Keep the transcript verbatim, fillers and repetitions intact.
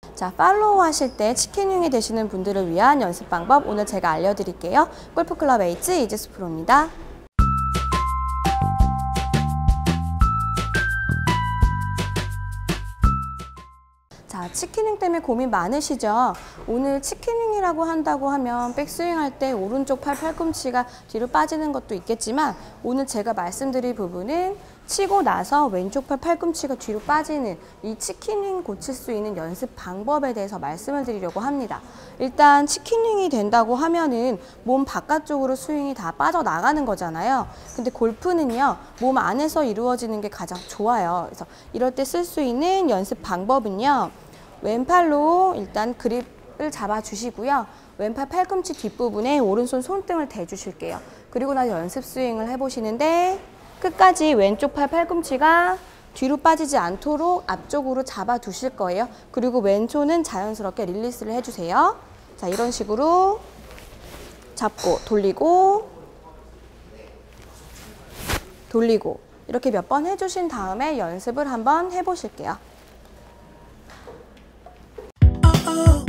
자, 팔로우 하실 때 치킨윙이 되시는 분들을 위한 연습 방법 오늘 제가 알려드릴게요. 골프클럽 H 이지수 프로입니다. 자, 치킨윙 때문에 고민 많으시죠? 오늘 치킨윙이라고 한다고 하면 백스윙 할 때 오른쪽 팔 팔꿈치가 뒤로 빠지는 것도 있겠지만 오늘 제가 말씀드릴 부분은 치고 나서 왼쪽 팔 팔꿈치가 뒤로 빠지는 이 치킨윙 고칠 수 있는 연습 방법에 대해서 말씀을 드리려고 합니다. 일단 치킨윙이 된다고 하면은 몸 바깥쪽으로 스윙이 다 빠져나가는 거잖아요. 근데 골프는요, 몸 안에서 이루어지는 게 가장 좋아요. 그래서 이럴 때 쓸 수 있는 연습 방법은요, 왼팔로 일단 그립을 잡아 주시고요. 왼팔 팔꿈치 뒷부분에 오른손 손등을 대 주실게요. 그리고 나서 연습 스윙을 해보시는데 끝까지 왼쪽 팔 팔꿈치가 뒤로 빠지지 않도록 앞쪽으로 잡아 두실 거예요. 그리고 왼손은 자연스럽게 릴리스를 해주세요. 자, 이런 식으로 잡고 돌리고 돌리고 이렇게 몇 번 해주신 다음에 연습을 한번 해보실게요. oh.